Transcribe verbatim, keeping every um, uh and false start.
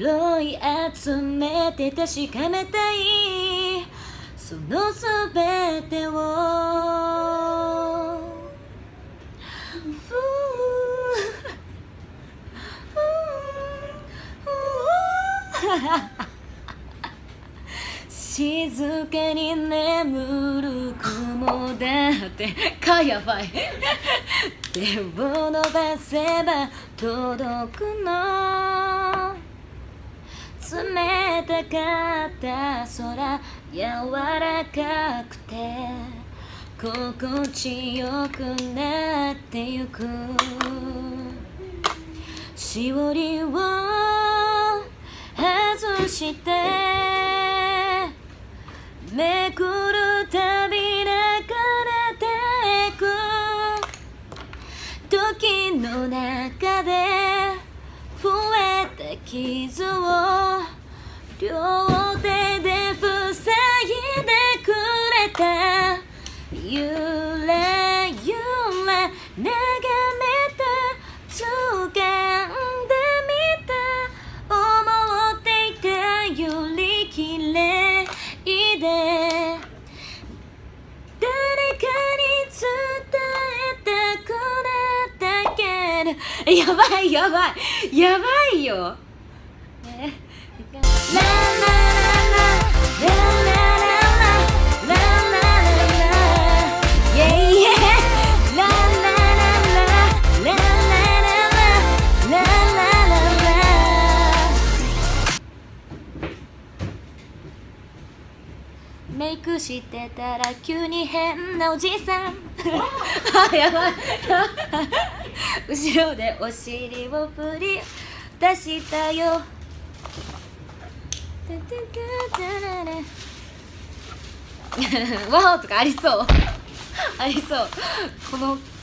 拾い集めて確かめたいそのすべてを静かに眠る雲だってかやばい手を伸ばせば届くの冷たかった空柔らかくて心地よくなってゆくしおりを外してめくるたび流れてく時の中で増えた傷を両手で塞いでくれたゆらゆら眺めた掴んでみた思っていたより綺麗で誰かに伝えたくなったけどやばいやばいやばいよ、ね、ラララララララララライェイイェイララララララララララメイクしてたら急に変なおじさんあやばい後ろでお尻を振り出したよワオとかありそうありそうこの